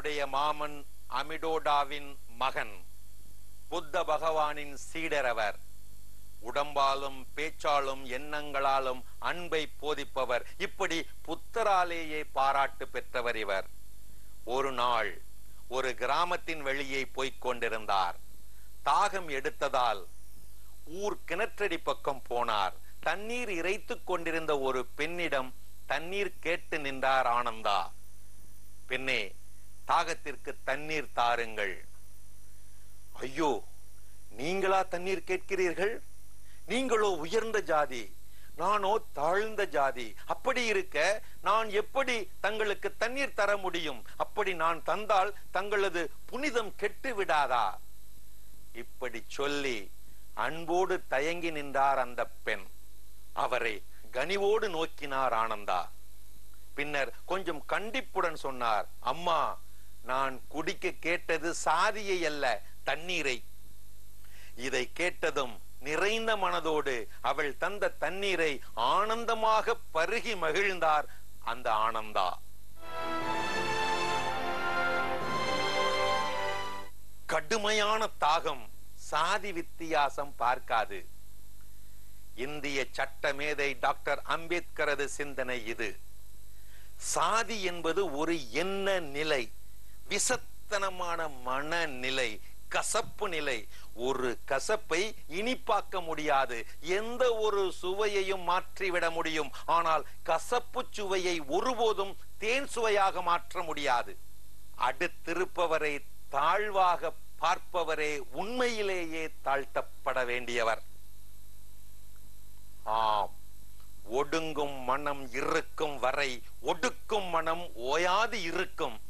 என்னுடைய மாமன் அமிடோடாவின் மகன், புத்த பகவானின் சீடர் அவர். உடம்பாலும் பேச்சாலும் எண்ணங்களாலும் அன்பை போதிப்பவர். இப்படி புத்தராலேயே பாராட்டு பெற்றவர் இவர். ஒரு நாள் ஒரு கிராமத்தின் வெளியே போய்க் கொண்டிருந்தார். தாகம் எடுத்ததால் ஊர் கிணற்றடி பக்கம் போனார். தண்ணீர் இறைத்துக் கொண்டிருந்த ஒரு பெண்ணிடம் தண்ணீர் கேட்டு நின்றார் ஆனந்தா. பெண்ணே, தாகத்திற்கு தண்ணீர் தாருங்கள். ஐயோ, நீங்களா தண்ணீர் கேட்கிறீர்கள்? நீங்களோ உயர்ந்த ஜாதி, நானோ தாழ்ந்த ஜாதி. அப்படி இருக்க நான் எப்படி தங்களுக்கு தண்ணீர் தர முடியும்? அப்படி நான் தந்தால் தங்களது புனிதம் கெட்டு விடாதா? இப்படி சொல்லி அன்போடு தயங்கி நின்றார் அந்த பெண். அவரை கனிவோடு நோக்கினார் ஆனந்தா. பின்னர் கொஞ்சம் கண்டிப்புடன் சொன்னார், அம்மா, நான் குடிக்க கேட்டது சாதியை அல்ல, தண்ணீரை. இதை கேட்டதும் நிறைந்த மனதோடு அவள் தந்த தண்ணீரை ஆனந்தமாக பருகி மகிழ்ந்தார் அந்த ஆனந்தா. கடுமையான தாகம் சாதி வித்தியாசம் பார்க்காது. இந்திய சட்ட மேதை டாக்டர் அம்பேத்கரது சிந்தனை இது. சாதி என்பது ஒரு எண்ண நிலை, விசத்தனமான மனநிலை, கசப்பு நிலை. ஒரு கசப்பை இனிப்பாக்க முடியாது, எந்த ஒரு சுவையையும் மாற்றிவிட முடியும். ஆனால் கசப்பு சுவையை ஒருபோதும் தேன் சுவையாக மாற்ற முடியாது. அடுத்திருப்பவரை தாழ்வாக பார்ப்பவரே உண்மையிலேயே தாழ்த்தப்பட வேண்டியவர். ஆம், ஒடுங்கும் மனம் இருக்கும் வரை ஒடுக்கும் மனம் ஓயாது இருக்கும்.